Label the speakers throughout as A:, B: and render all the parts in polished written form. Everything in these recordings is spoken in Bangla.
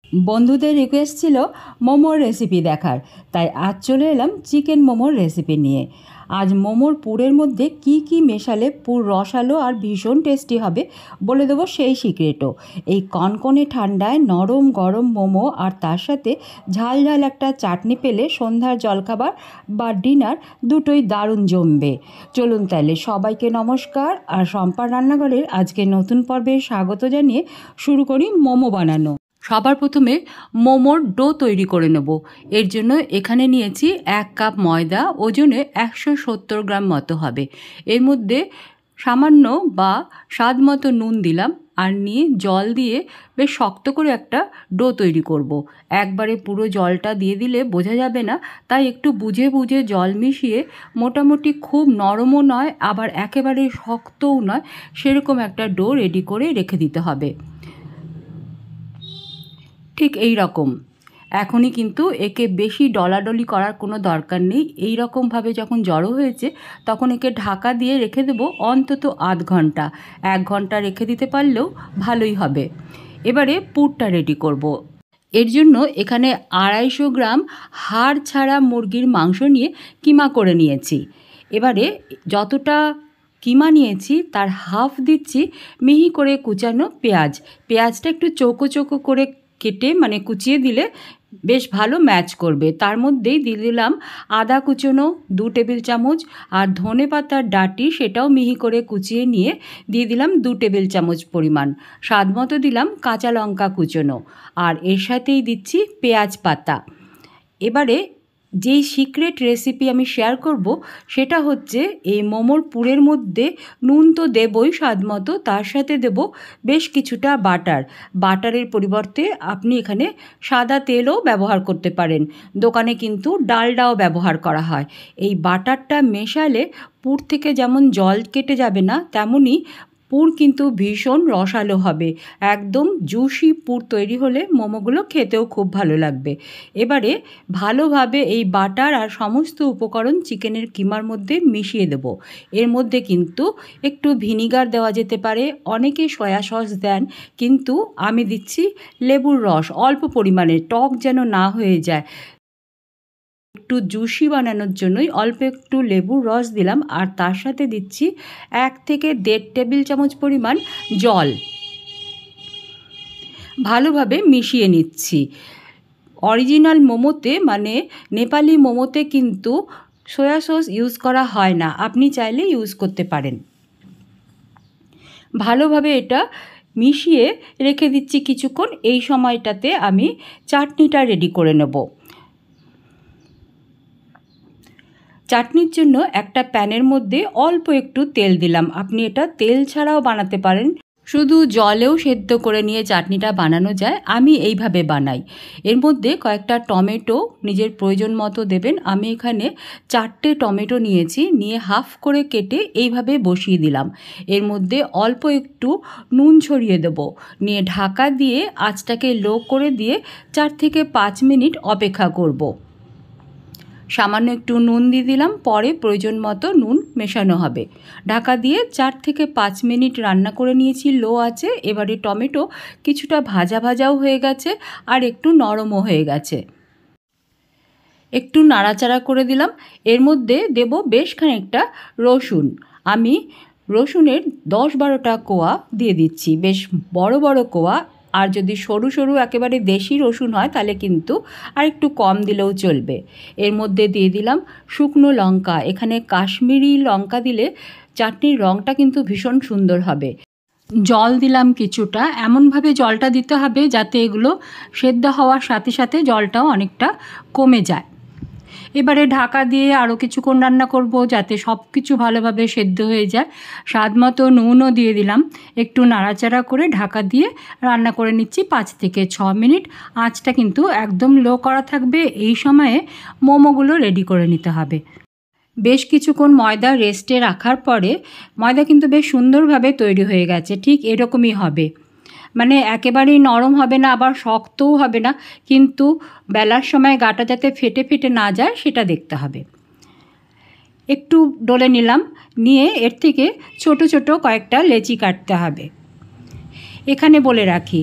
A: বন্ধুদের রিকোয়েস্ট ছিল মোমোর রেসিপি দেখার, তাই আজ চলে এলাম চিকেন মোমোর রেসিপি নিয়ে। আজ মোমোর পুরের মধ্যে কি কি মেশালে পুর রসালো আর ভীষণ টেস্টি হবে বলে দেবো সেই সিক্রেটও। এই কনকনে ঠান্ডায় নরম গরম মোমো আর তার সাথে ঝাল ঝাল একটা চাটনি পেলে সন্ধ্যার জলখাবার বা ডিনার দুটোই দারুণ জমবে। চলুন তাহলে সবাইকে নমস্কার, আর শম্পার রান্নাঘরের আজকে নতুন পর্বে স্বাগত জানিয়ে শুরু করি মোমো বানানো। সবার প্রথমে মোমোর ডো তৈরি করে নেব। এর জন্য এখানে নিয়েছি 1 কাপ ময়দা, ওজনে 170 গ্রাম মতো হবে। এর মধ্যে সামান্য বা স্বাদ মতো নুন দিলাম, আর নিয়ে জল দিয়ে বেশ শক্ত করে একটা ডো তৈরি করব। একবারে পুরো জলটা দিয়ে দিলে বোঝা যাবে না, তাই একটু বুঝে বুঝে জল মিশিয়ে মোটামুটি খুব নরমও নয় আবার একেবারে শক্তও নয়, সেরকম একটা ডো রেডি করে রেখে দিতে হবে। ঠিক এই রকম। এখনই কিন্তু একে বেশি ডলাডলি করার কোনো দরকার নেই। এই রকমভাবে যখন জড়ো হয়েছে তখন একে ঢাকা দিয়ে রেখে দেবো অন্তত আধ ঘন্টা। 1 ঘন্টা রেখে দিতে পারলেও ভালোই হবে। এবারে পুরটা রেডি করব। এর জন্য এখানে 250 গ্রাম হাড় ছাড়া মুরগির মাংস নিয়ে কিমা করে নিয়েছি। এবারে যতটা কিমা নিয়েছি তার হাফ দিচ্ছি মিহি করে কুচানো পেঁয়াজ। পেঁয়াজটা একটু চৌকো চৌকো করে কেটে কুচিয়ে দিলে বেশ ভালো ম্যাচ করবে। তার মধ্যেই দিয়ে দিলাম আদা কুচনো 2 টেবিল চামচ, আর ধনে পাতার ডাঁটি সেটাও মিহি করে কুচিয়ে নিয়ে দিয়ে দিলাম 2 টেবিল চামচ পরিমাণ। স্বাদ মতো দিলাম কাঁচা লঙ্কা কুচনো, আর এর সাথেই দিচ্ছি পেঁয়াজ পাতা। এবারে যেই সিক্রেট রেসিপি আমি শেয়ার করব সেটা হচ্ছে এই মোমোর পুরের মধ্যে নুন তো দেবই স্বাদ মতো, তার সাথে দেব বেশ কিছুটা বাটার। বাটারের পরিবর্তে আপনি এখানে সাদা তেলও ব্যবহার করতে পারেন। দোকানে কিন্তু ডালডাও ব্যবহার করা হয়। এই বাটারটা মেশালে পুর থেকে যেমন জল কেটে যাবে না, তেমনই পুর কিন্তু ভীষণ রসালো হবে। একদম জুসি পুর তৈরি হলে মোমোগুলো খেতেও খুব ভালো লাগবে। এবারে ভালোভাবে এই বাটার আর সমস্ত উপকরণ চিকেনের কিমার মধ্যে মিশিয়ে দেব। এর মধ্যে কিন্তু একটু ভিনিগার দেওয়া যেতে পারে, অনেকে সয়া সস দেন, কিন্তু আমি দিচ্ছি লেবুর রস অল্প পরিমাণে, টক যেন না হয়ে যায়। একটু জুসি বানানোর জন্যই অল্প একটু লেবুর রস দিলাম, আর তার সাথে দিচ্ছি 1 থেকে 1.5 টেবিল চামচ পরিমাণ জল। ভালোভাবে মিশিয়ে নিচ্ছি। অরিজিনাল মোমোতে নেপালি মোমোতে কিন্তু সয়া সস ইউজ করা হয় না, আপনি চাইলে ইউজ করতে পারেন। ভালোভাবে এটা মিশিয়ে রেখে দিচ্ছি কিছুক্ষণ। এই সময়টাতে আমি চাটনিটা রেডি করে নেব। চাটনির জন্য একটা প্যানের মধ্যে অল্প একটু তেল দিলাম। আপনি এটা তেল ছাড়াও বানাতে পারেন, শুধু জলেও সেদ্ধ করে নিয়ে চাটনিটা বানানো যায়। আমি এইভাবে বানাই। এর মধ্যে কয়েকটা টমেটো নিজের প্রয়োজন মতো দেবেন। আমি এখানে 4টে টমেটো নিয়েছি, নিয়ে হাফ করে কেটে এইভাবে বসিয়ে দিলাম। এর মধ্যে অল্প একটু নুন ছড়িয়ে দেবো, নিয়ে ঢাকা দিয়ে আঁচটাকে লো করে দিয়ে 4 থেকে 5 মিনিট অপেক্ষা করব। সামান্য একটু নুন দিয়ে দিলাম, পরে প্রয়োজন মতো নুন মেশানো হবে। ঢাকা দিয়ে 4 থেকে 5 মিনিট রান্না করে নিয়েছি লো আঁচে। এবারে টমেটো কিছুটা ভাজা ভাজাও হয়ে গেছে আর একটু নরমও হয়ে গেছে। একটু নাড়াচাড়া করে দিলাম। এর মধ্যে দেব বেশ খানিকটা রসুন। আমি রসুনের 10-12টা কোয়া দিয়ে দিচ্ছি, বেশ বড় বড় কোয়া। আর যদি সরু সরু একেবারে দেশি রসুন হয় তাহলে কিন্তু আর একটু কম দিলেও চলবে। এর মধ্যে দিয়ে দিলাম শুকনো লঙ্কা। এখানে কাশ্মীরি লঙ্কা দিলে চাটনির রঙটা কিন্তু ভীষণ সুন্দর হবে। জল দিলাম কিছুটা, এমনভাবে জলটা দিতে হবে যাতে এগুলো সেদ্ধ হওয়ার সাথে সাথে জলটাও অনেকটা কমে যায়। এবারে ঢাকা দিয়ে আরও কিছুক্ষণ রান্না করব যাতে সব কিছু ভালোভাবে সেদ্ধ হয়ে যায়। স্বাদ মতো নুনও দিয়ে দিলাম। একটু নাড়াচাড়া করে ঢাকা দিয়ে রান্না করে নিচ্ছি 5 থেকে 6 মিনিট। আঁচটা কিন্তু একদম লো করা থাকবে। এই সময়ে মোমোগুলো রেডি করে নিতে হবে। বেশ কিছুক্ষণ ময়দা রেস্টে রাখার পরে ময়দা কিন্তু বেশ সুন্দরভাবে তৈরি হয়ে গেছে। ঠিক এরকমই হবে, একেবারেই নরম হবে না আবার শক্তও হবে না, কিন্তু বেলার সময় গাটা যাতে ফেটে ফেটে না যায় সেটা দেখতে হবে। একটু ডলে নিলাম, নিয়ে এর থেকে ছোট ছোট কয়েকটা লেচি কাটতে হবে। এখানে বলে রাখি,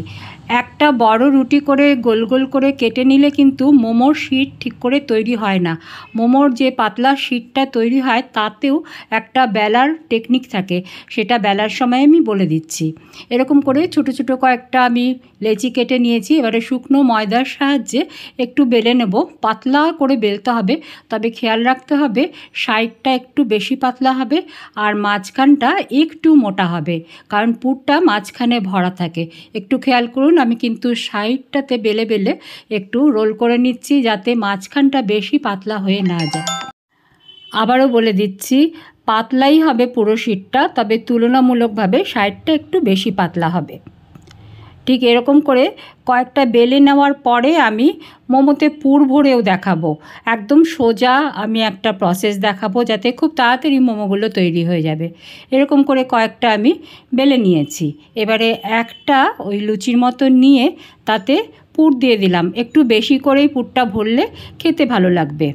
A: একটা বড় রুটি করে গোল গোল করে কেটে নিলে কিন্তু মোমোর শিট ঠিক করে তৈরি হয় না। মোমোর যে পাতলা শিটটা তৈরি হয় তাতেও একটা বেলার টেকনিক থাকে, সেটা বেলার সময় আমি বলে দিচ্ছি। এরকম করে ছোট ছোট কয়েকটা আমি লেচি কেটে নিয়েছি। এবারে শুকনো ময়দার সাহায্যে একটু বেলে নেব। পাতলা করে বেলতে হবে, তবে খেয়াল রাখতে হবে সাইডটা একটু বেশি পাতলা হবে আর মাঝখানটা একটু মোটা হবে, কারণ পুরটা মাঝখানে ভরা থাকে। একটু খেয়াল করুন, আমি কিন্তু সাইডটাতে বেলে বেলে একটু রোল করে নিচ্ছি যাতে মাঝখানটা বেশি পাতলা হয়ে না যায়। আবারও বলে দিচ্ছি, পাতলাই হবে পুরো শিটটা, তবে তুলনামূলকভাবে সাইডটা একটু বেশি পাতলা হবে। ঠিক এরকম করে কয়েকটা বেলে নেওয়ার পরে আমি মোমোতে পুর ভরেও দেখাবো। একদম সোজা আমি একটা প্রসেস দেখাবো যাতে খুব তাড়াতাড়ি মোমোগুলো তৈরি হয়ে যাবে। এরকম করে কয়েকটা আমি বেলে নিয়েছি। এবারে একটা ওই লুচির মতো নিয়ে তাতে পুর দিয়ে দিলাম। একটু বেশি করেই পুরটা ভরলে খেতে ভালো লাগবে।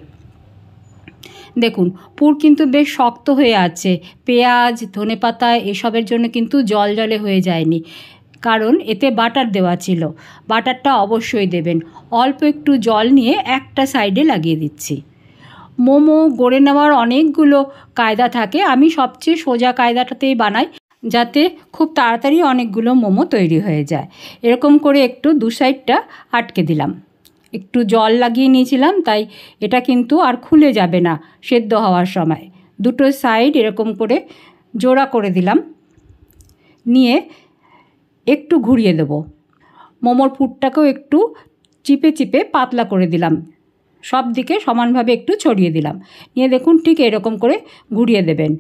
A: দেখুন পুর কিন্তু বেশ শক্ত হয়ে আছে। পেঁয়াজ, ধনেপাতা এসবের জন্য কিন্তু জল জলে হয়ে যায়নি, কারণ এতে বাটার দেওয়া ছিল। বাটারটা অবশ্যই দেবেন। অল্প একটু জল নিয়ে একটা সাইডে লাগিয়ে দিচ্ছি। মোমো গড়ে নেওয়ার অনেকগুলো কায়দা থাকে, আমি সবচেয়ে সোজা কায়দাটাতেই বানাই যাতে খুব তাড়াতাড়ি অনেকগুলো মোমো তৈরি হয়ে যায়। এরকম করে একটু দু সাইডটা আটকে দিলাম। একটু জল লাগিয়ে নিয়েছিলাম, তাই এটা কিন্তু আর খুলে যাবে না সেদ্ধ হওয়ার সময়। দুটো সাইড এরকম করে জোড়া করে দিলাম, নিয়ে একটু ঘুরিয়ে দেবো। মোমোর পুরটাকেও একটু চিপে চিপে পাতলা করে দিলাম, সব দিকে সমানভাবে একটু ছড়িয়ে দিলাম। নিয়ে দেখুন ঠিক এরকম করে ঘুরিয়ে দেবেন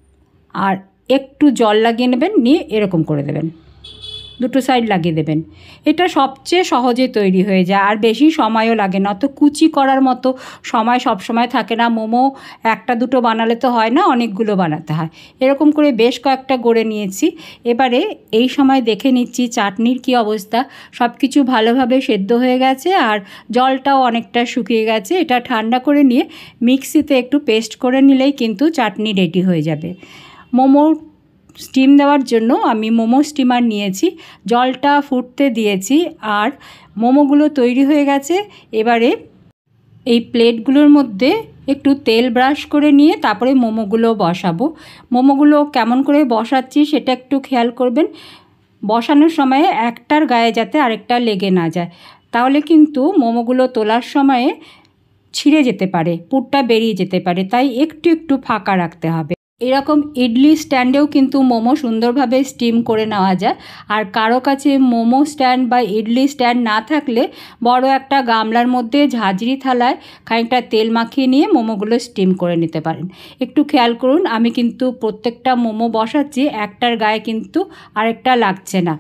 A: আর একটু জল লাগিয়ে নেবেন, নিয়ে এরকম করে দেবেন, দুটো সাইড লাগিয়ে দেবেন। এটা সবচেয়ে সহজে তৈরি হয়ে যায় আর বেশি সময়ও লাগে না। তো কুচি করার মতো সময় সব সময় থাকে না। মোমো একটা দুটো বানালে তো হয় না, অনেকগুলো বানাতে হয়। এরকম করে বেশ কয়েকটা গড়ে নিয়েছি। এবারে এই সময় দেখে নিচ্ছি চাটনির কী অবস্থা। সব কিছু ভালোভাবে সেদ্ধ হয়ে গেছে আর জলটাও অনেকটা শুকিয়ে গেছে। এটা ঠান্ডা করে নিয়ে মিক্সিতে একটু পেস্ট করে নিলেই কিন্তু চাটনি রেডি হয়ে যাবে। মোমো স্টিম দেওয়ার জন্য আমি মোমো স্টিমার নিয়েছি, জলটা ফুটতে দিয়েছি আর মোমোগুলো তৈরি হয়ে গেছে। এবারে এই প্লেটগুলোর মধ্যে একটু তেল ব্রাশ করে নিয়ে তারপরে মোমোগুলো বসাবো। মোমোগুলো কেমন করে বসাচ্ছি সেটা একটু খেয়াল করবেন। বসানোর সময়ে একটার গায়ে যাতে আরেকটা লেগে না যায়, তাহলে কিন্তু মোমোগুলো তোলার সময়ে ছিঁড়ে যেতে পারে, পুরটা বেরিয়ে যেতে পারে, তাই একটু একটু ফাঁকা রাখতে হবে। এরকম ইডলি স্ট্যান্ডেও কিন্তু মোমো সুন্দরভাবে স্টিম করে নেওয়া যায়। আর কারো কাছে মোমো স্ট্যান্ড বা ইডলি স্ট্যান্ড না থাকলে বড় একটা গামলার মধ্যে ঝাঁঝরি থালায় খানিকটা তেল মাখিয়ে নিয়ে মোমোগুলো স্টিম করে নিতে পারেন। একটু খেয়াল করুন, আমি কিন্তু প্রত্যেকটা মোমো বসাচ্ছি, একটার গায়ে কিন্তু আরেকটা লাগছে না।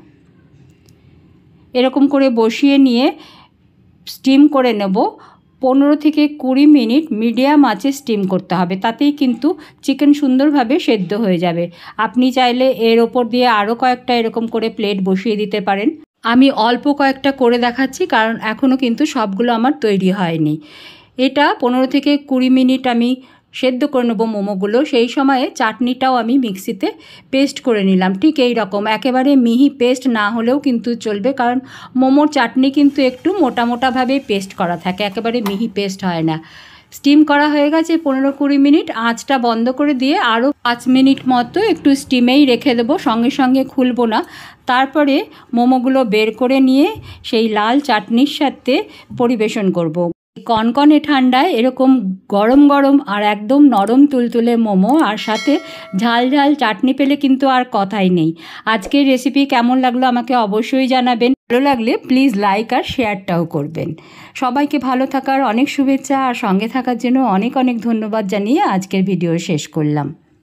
A: এরকম করে বসিয়ে নিয়ে স্টিম করে নেব। 15 থেকে 20 মিনিট মিডিয়াম আঁচে স্টিম করতে হবে, তাতেই কিন্তু চিকেন সুন্দরভাবে সেদ্ধ হয়ে যাবে। আপনি চাইলে এর ওপর দিয়ে আরও কয়েকটা এরকম করে প্লেট বসিয়ে দিতে পারেন। আমি অল্প কয়েকটা করে দেখাচ্ছি, কারণ এখনও কিন্তু সবগুলো আমার তৈরি হয়নি। এটা 15 থেকে 20 মিনিট আমি সেদ্ধ করে নেবো মোমোগুলো। সেই সময়ে চাটনিটাও আমি মিক্সিতে পেস্ট করে নিলাম। ঠিক এই রকম একেবারে মিহি পেস্ট না হলেও কিন্তু চলবে, কারণ মোমোর চাটনি কিন্তু একটু মোটা মোটাভাবেই পেস্ট করা থাকে, একেবারে মিহি পেস্ট হয় না। স্টিম করা হয়ে গেছে 15-20 মিনিট। আঁচটা বন্ধ করে দিয়ে আরও 5 মিনিট মতো একটু স্টিমেই রেখে দেবো, সঙ্গে সঙ্গে খুলবো না। তারপরে মোমোগুলো বের করে নিয়ে সেই লাল চাটনির সাথে পরিবেশন করব। কনকনে ঠান্ডায় এরকম গরম গরম আর একদম নরম তুলতুলে মোমো আর সাথে ঝাল ঝাল চাটনি পেলে কিন্তু আর কথাই নেই। আজকের রেসিপি কেমন লাগলো আমাকে অবশ্যই জানাবেন। ভালো লাগলে প্লিজ লাইক আর শেয়ারটাও করবেন। সবাইকে ভালো থাকার অনেক শুভেচ্ছা আর সঙ্গে থাকার জন্য অনেক অনেক ধন্যবাদ জানিয়ে আজকের ভিডিও শেষ করলাম।